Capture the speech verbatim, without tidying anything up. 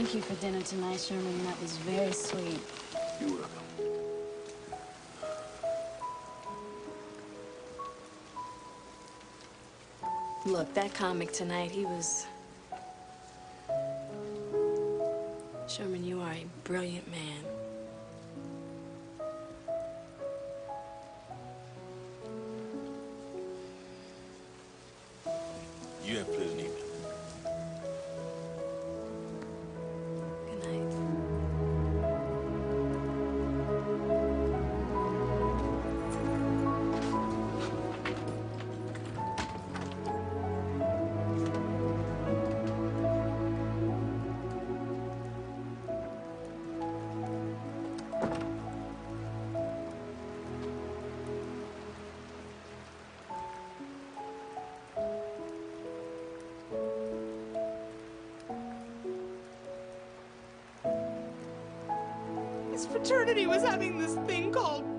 Thank you for dinner tonight, Sherman. That was very sweet. You're welcome. Look, that comic tonight, he was... Sherman, you are a brilliant man. You have a pleasant evening. Good night. His fraternity was having this thing called